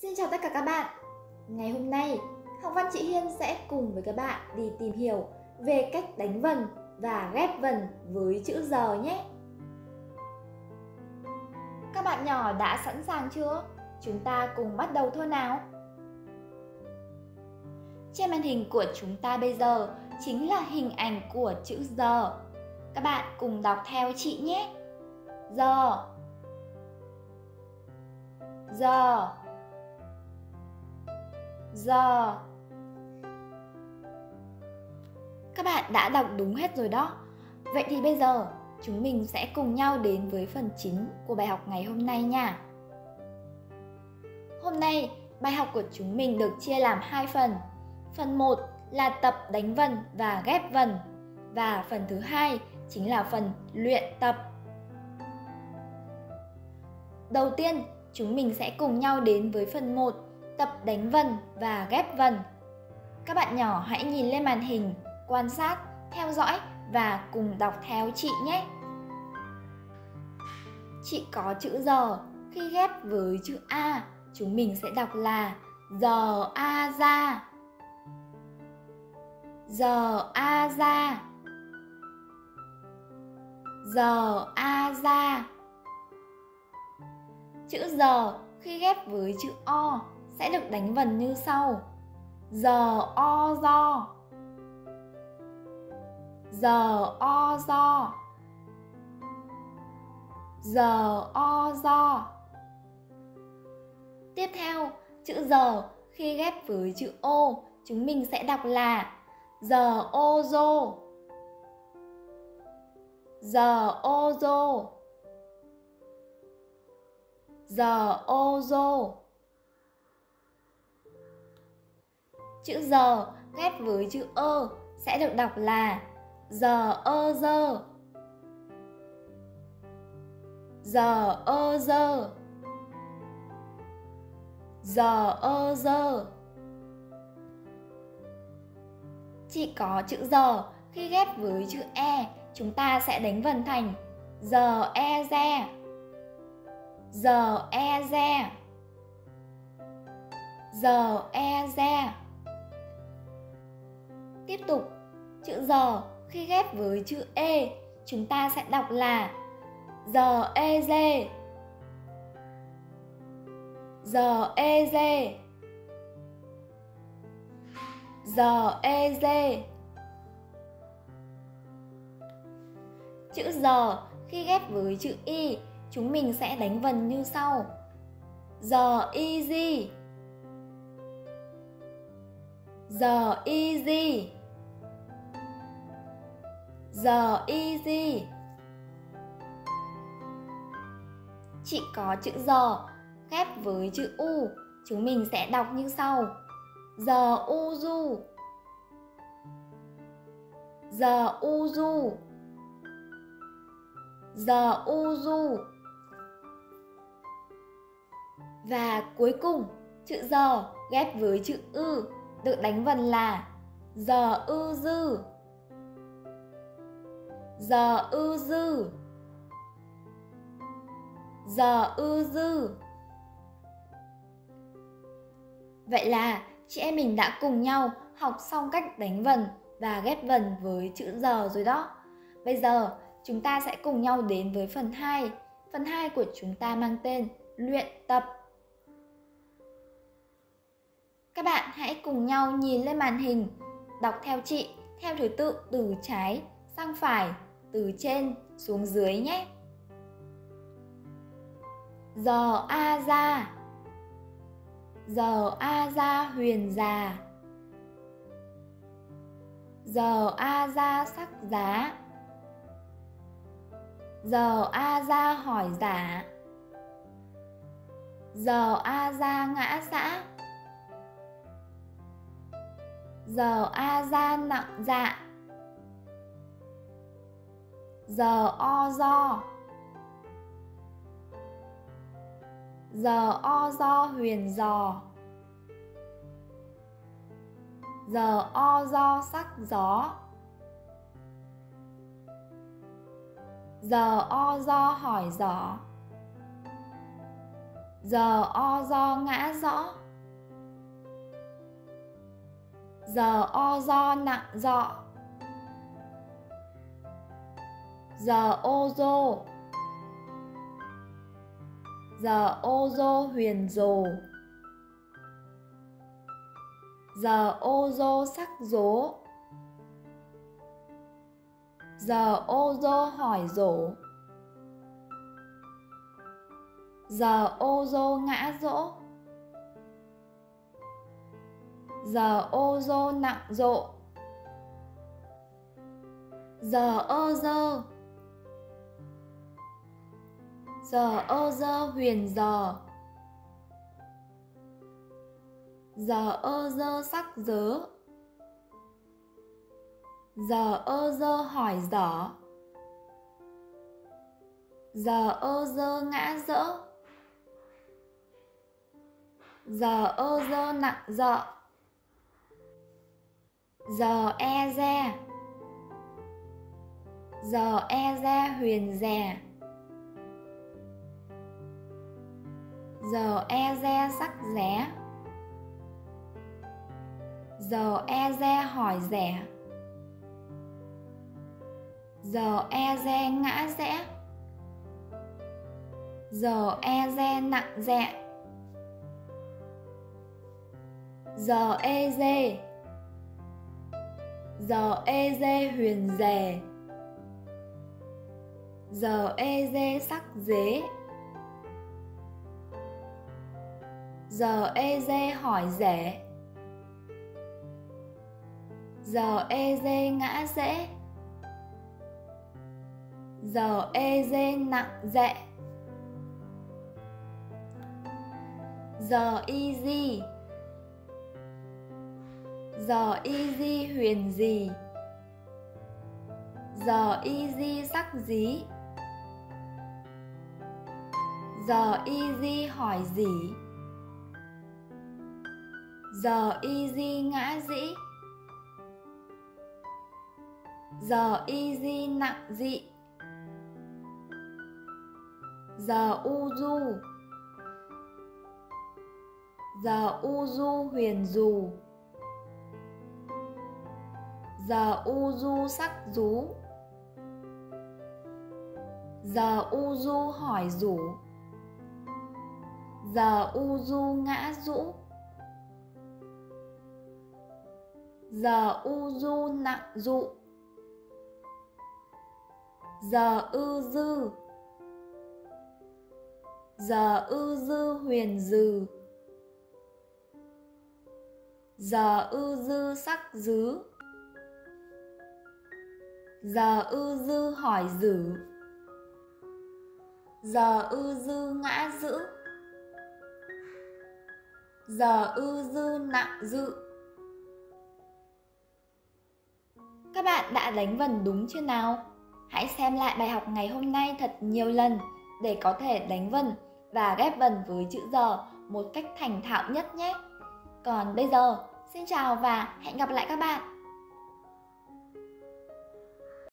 Xin chào tất cả các bạn. Ngày hôm nay, Học Văn chị Hiên sẽ cùng với các bạn đi tìm hiểu về cách đánh vần và ghép vần với chữ giờ nhé. Các bạn nhỏ đã sẵn sàng chưa? Chúng ta cùng bắt đầu thôi nào. Trên màn hình của chúng ta bây giờ chính là hình ảnh của chữ giờ. Các bạn cùng đọc theo chị nhé. Giờ, giờ, giờ. Các bạn đã đọc đúng hết rồi đó. Vậy thì bây giờ chúng mình sẽ cùng nhau đến với phần chính của bài học ngày hôm nay nha. Hôm nay, bài học của chúng mình được chia làm 2 phần. Phần 1 là tập đánh vần và ghép vần. Và phần thứ 2 chính là phần luyện tập. Đầu tiên, chúng mình sẽ cùng nhau đến với phần 1, tập đánh vần và ghép vần. Các bạn nhỏ hãy nhìn lên màn hình, quan sát, theo dõi và cùng đọc theo chị nhé. Chị có chữ giờ, khi ghép với chữ A, chúng mình sẽ đọc là giờ A ra. Giờ A ra. Giờ A ra. Chữ giờ khi ghép với chữ O sẽ được đánh vần như sau. Giờ O do. Giờ O do. Giờ O do. Tiếp theo, chữ giờ khi ghép với chữ O, chúng mình sẽ đọc là giờ ô dô. Giờ ô dô. Giờ ô dô. Chữ giờ ghép với chữ ơ sẽ được đọc là giờ ơ dơ. Giờ ơ dơ. Giờ ơ dơ. Chỉ có chữ giờ khi ghép với chữ e, chúng ta sẽ đánh vần thành giờ e re. Giờ e re. Giờ e re. Tiếp tục, chữ giờ khi ghép với chữ e, chúng ta sẽ đọc là giờ e dê. Giờ e dê. Giờ e dê. Chữ giờ khi ghép với chữ y, chúng mình sẽ đánh vần như sau. Giờ easy. Giờ easy. Giờ easy. Chỉ có chữ giờ ghép với chữ u, chúng mình sẽ đọc như sau. Giờ u du. Giờ u du. Giờ u du. Và cuối cùng, chữ giờ ghép với chữ ư được đánh vần là giờ ư dư. Giờ ư dư. Giờ ư dư. Vậy là chị em mình đã cùng nhau học xong cách đánh vần và ghép vần với chữ giờ rồi đó. Bây giờ chúng ta sẽ cùng nhau đến với phần 2. Phần 2 của chúng ta mang tên luyện tập. Các bạn hãy cùng nhau nhìn lên màn hình, đọc theo chị theo thứ tự từ trái sang phải, từ trên xuống dưới nhé. Giờ A ra. Giờ A ra huyền già. Giờ A ra sắc giá. Giờ A ra hỏi giả. Giờ A ra ngã xã. Giờ A ra nặng dạ. Giờ o do. Giờ o do huyền giò. Giờ o do sắc gió. Giờ o do hỏi giỏ. Giờ o do ngã rõ. Giờ o do nặng dọ. Giờ ô dô. Giờ ô dô huyền rồ. Giờ ô dô sắc dố. Giờ ô dô hỏi dỗ. Giờ ô dô ngã dỗ. Giờ ô dô nặng dộ. Giờ ơ dơ. Giờ ơ dơ huyền giờ. Giờ ơ dơ sắc dớ. Giờ ơ dơ hỏi dở. Giờ ơ dơ ngã dỡ. Giờ ơ dơ nặng dợ. Giờ e re. Giờ e re huyền rè. Giờ e re sắc ré. Giờ e re hỏi rẻ. Giờ e re ngã rẽ. Giờ e re nặng rẹ. Giờ ê dê. Giờ ê dê huyền rè. Giờ ê dê sắc dế. Giờ ê dê hỏi rẻ. Giờ ê dê ngã rẽ. Giờ ê dê nặng dẹ. Giờ y di. Giờ y di huyền gì. Giờ y di sắc dí. Giờ y di hỏi dỉ. Giờ y di ngã dĩ. Giờ y di nặng dị. Giờ u du. Giờ u du huyền dù. Giờ u du sắc rú. Giờ u du hỏi rủ. Giờ u du ngã rũ. Giờ u du nặng dụ. Giờ ư dư. Giờ ư dư huyền dừ. Giờ ư dư sắc dứ. Giờ ư dư hỏi dử. Giờ ư dư ngã dữ. Giờ ư dư nặng dự. Các bạn đã đánh vần đúng chưa nào? Hãy xem lại bài học ngày hôm nay thật nhiều lần để có thể đánh vần và ghép vần với chữ giờ một cách thành thạo nhất nhé. Còn bây giờ, xin chào và hẹn gặp lại các bạn.